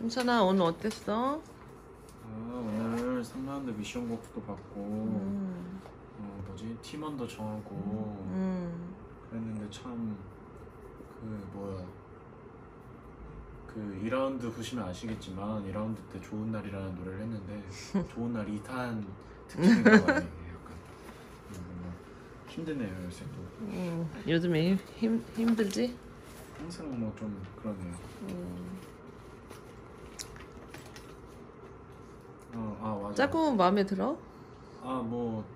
승찬아 오늘 어땠어? 오늘 3라운드 미션 곡도 받고 뭐지? 팀원도 정하고 그랬는데 참 그 2라운드 보시면 아시겠지만 2라운드 때 좋은 날이라는 노래를 했는데 좋은 날 2탄 특집인가 봐요. 약간 뭔가 힘드네요 요새 또. 요즘에 힘들지? 항상 뭐 좀 그러네요. 맞아. 짝꿍은 마음에 들어? 뭐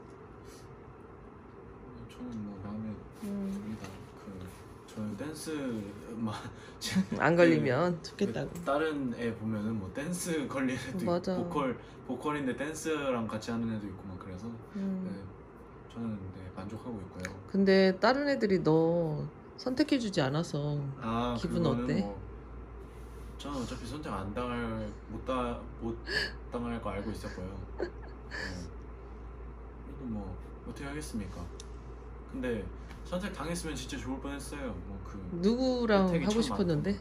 저는 뭐 마음에 듭니다. 저는 댄스만 안 걸리면 좋겠다고. 다른 애 보면은 뭐 댄스 걸리는 애도 맞아. 있고 보컬인데 댄스랑 같이 하는 애도 있고 막 그래서 네, 저는 만족하고 있고요. 근데 다른 애들이 너 선택해주지 않아서 기분 어때? 뭐 저는 어차피 선택 안 당할 못 당할 거 알고 있었고요. 그래도 뭐 어떻게 하겠습니까? 근데 선택 당했으면 진짜 좋을 뻔했어요. 누구랑 하고 싶었는데?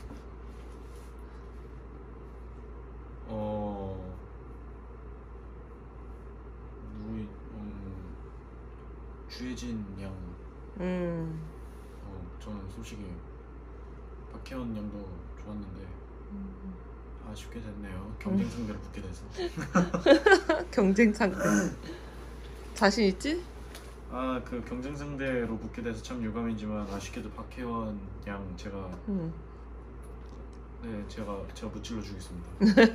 우리 주혜진 양. 저는 솔직히 박혜원 양도 좋았는데 아쉽게 됐네요. 경쟁 상대로 붙게 돼서. 경쟁 상대. 자신 있지? 그 경쟁 상대로 붙게 돼서 참 유감이지만 아쉽게도 박혜원 양 제가 제가 무찔러 주겠습니다.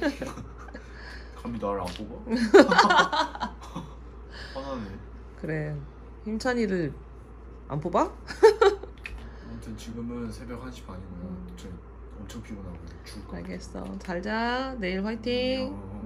감히 나를 안 뽑아? 화나네. 그래. 힘찬이를 안 뽑아? 아무튼 지금은 새벽 1시 반이고요. 저 엄청 피곤하고요. 죽을 것 같아요. 알겠어. 잘 자. 내일 화이팅.